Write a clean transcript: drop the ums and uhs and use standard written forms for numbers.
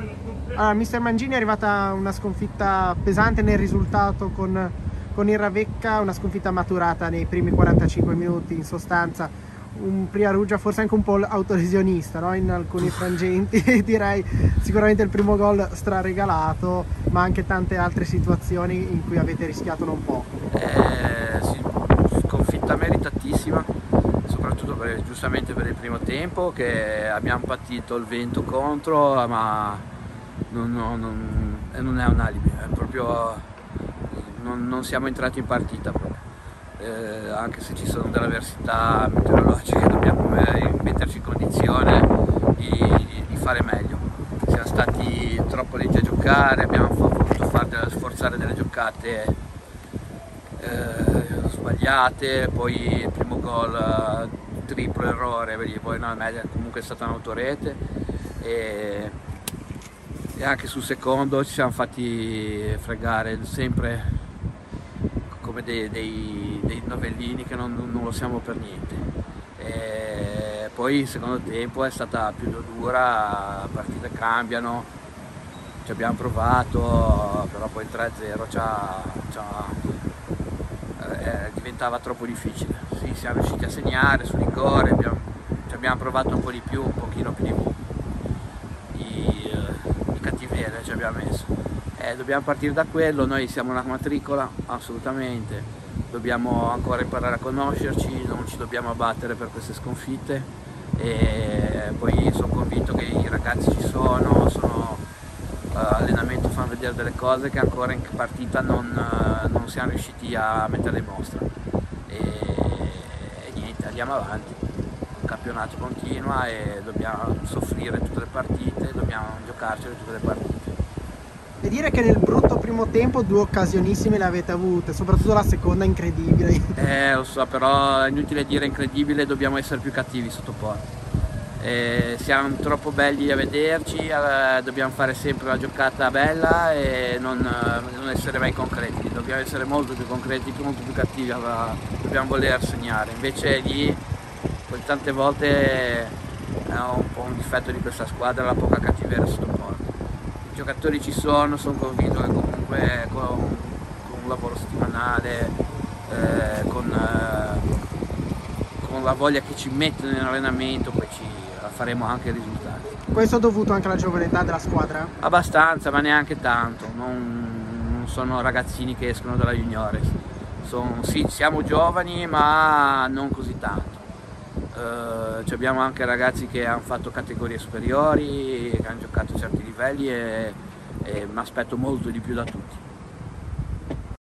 Allora, Mister Mangini è arrivata una sconfitta pesante nel risultato con il Ravecca, una sconfitta maturata nei primi 45 minuti in sostanza. Un Priaruggia forse anche un po' autolesionista, no? In alcuni frangenti direi. Sicuramente il primo gol straregalato, ma anche tante altre situazioni in cui avete rischiato non poco. Sì, sconfitta meritatissima, soprattutto giustamente per il primo tempo, che abbiamo patito il vento contro, ma non è un alibi, è proprio non siamo entrati in partita proprio. Anche se ci sono delle avversità meteorologiche, dobbiamo metterci in condizione di fare meglio. Siamo stati troppo leggi a giocare, abbiamo voluto sforzare delle giocate sbagliate, poi il primo gol triplo errore, poi no, comunque è stata un'autorete e anche sul secondo ci siamo fatti fregare sempre come dei novellini che non lo siamo per niente. E poi il secondo tempo è stata più dura, partite cambiano, ci abbiamo provato, però poi il 3-0 diventava troppo difficile. Sì, siamo riusciti a segnare sul rigore, ci abbiamo provato un po' di più, un pochino più di cattiveria ci abbiamo messo. Dobbiamo partire da quello, noi siamo una matricola, assolutamente, dobbiamo ancora imparare a conoscerci, non ci dobbiamo abbattere per queste sconfitte e poi sono convinto che i ragazzi ci sono allenamento fanno vedere delle cose che ancora in partita non siamo riusciti a mettere in mostra e niente, andiamo avanti, il campionato continua e dobbiamo soffrire tutte le partite, dobbiamo giocarcele tutte le partite. E dire che nel brutto primo tempo 2 occasionissime le avete avute, soprattutto la seconda incredibile. Lo so, però è inutile dire incredibile, dobbiamo essere più cattivi sotto porta. Siamo troppo belli a vederci, dobbiamo fare sempre la giocata bella e non essere mai concreti, dobbiamo essere molto più concreti, molto più cattivi, dobbiamo voler segnare. Invece lì tante volte è un po' un difetto di questa squadra, la poca cattiveria sotto porta. I giocatori ci sono convinto che comunque con un lavoro settimanale, con la voglia che ci mettono nell'allenamento, poi faremo anche i risultati. Questo è dovuto anche alla gioventà della squadra? Abbastanza, ma neanche tanto, non sono ragazzini che escono dalla juniores. Sì, siamo giovani ma non così tanto. Abbiamo anche ragazzi che hanno fatto categorie superiori, che hanno giocato a certi livelli e mi aspetto molto di più da tutti.